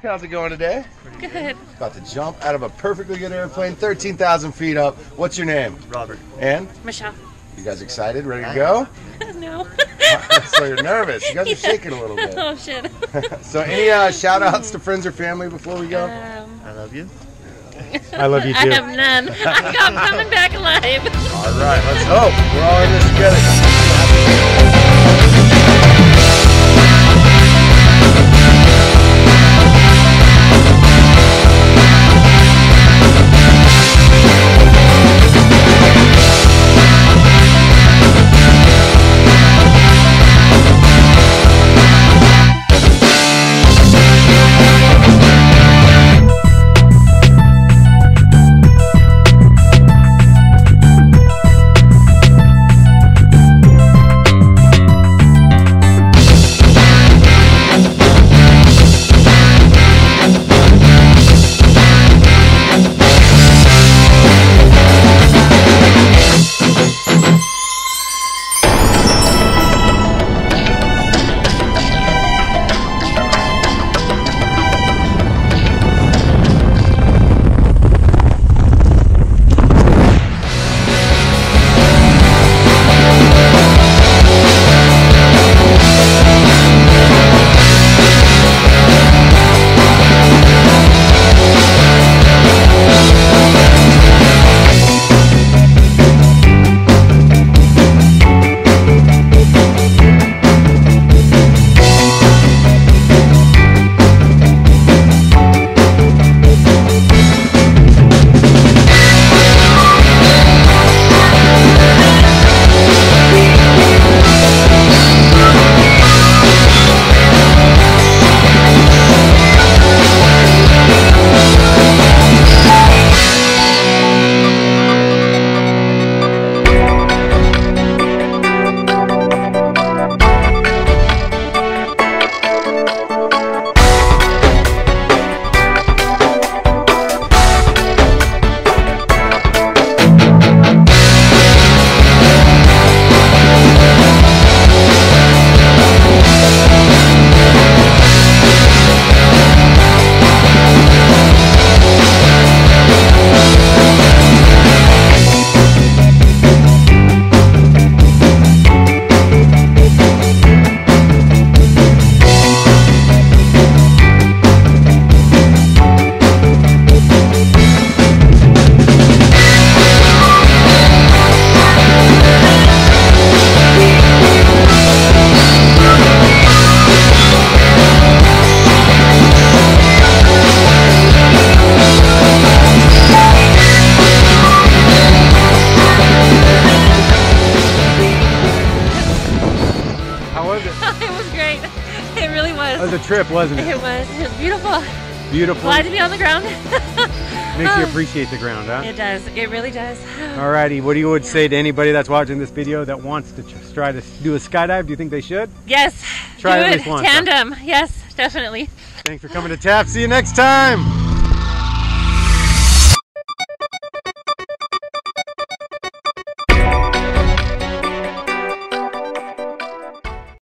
How's it going today? Good. About to jump out of a perfectly good airplane, 13,000 feet up. What's your name? Robert. And? Michelle. You guys excited? Ready to go? No. So you're nervous. You guys are shaking a little bit. Oh, shit. So any shout outs to friends or family before we go? I love you. I love you too. I have none. I'm coming back alive. All right, let's hope. We're all in this together. It was a trip, wasn't it? It was. It was beautiful. Beautiful. Glad to be on the ground. Makes you appreciate the ground, huh? It does. It really does. Alrighty, what do you would say to anybody that's watching this video that wants to try to do a skydive? Do you think they should? Yes. Try do it at it. least once. Tandem. Yes, definitely. Thanks for coming to Taft. See you next time.